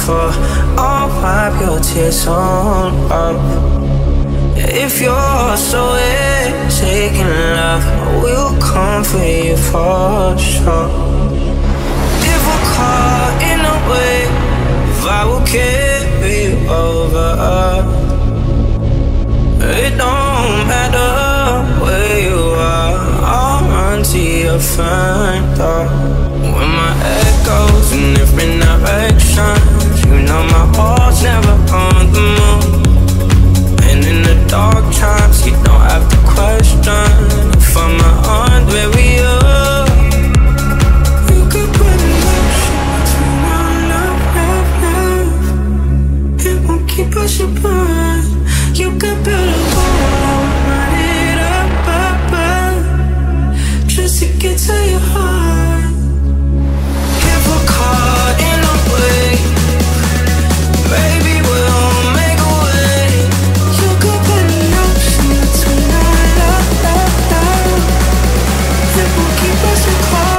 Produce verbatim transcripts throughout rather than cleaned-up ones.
for. I'll wipe your tears on up. If you're so taking love, I will come for you for sure. If we're caught in a wave, I will carry you over. It don't matter where you are, I'll run to your front door. When my head goes in different directions, you know my heart's never on the move. And in the dark times, you don't have to question if I'm on where we are. You could put an ocean between our love, love, love. It won't keep us apart. You could build a wall, run it up, up, up, just to get to your heart. If we're caught in a wave, baby, we'll make a way. You could put an ocean between our love, love, love. It won't keep us apart.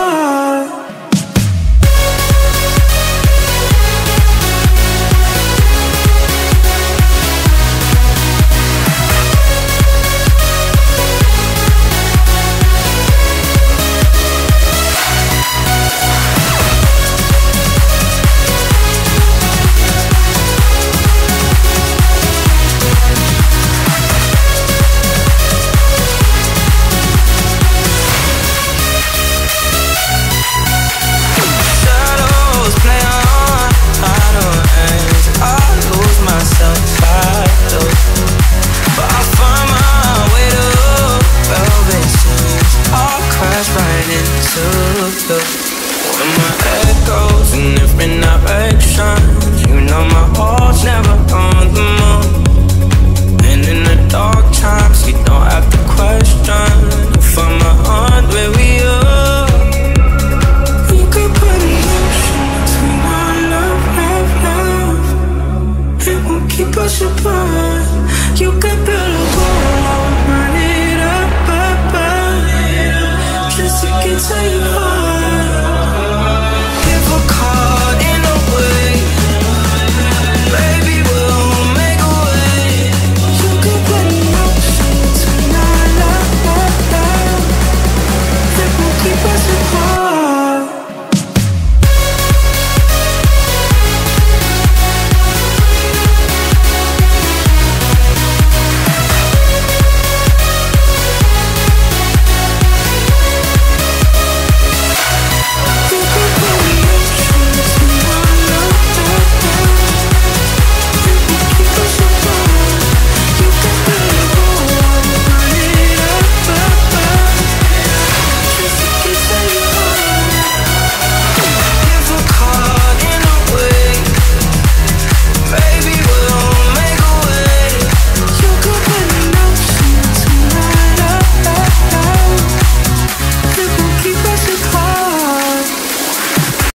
When my head goes in different directions, you know my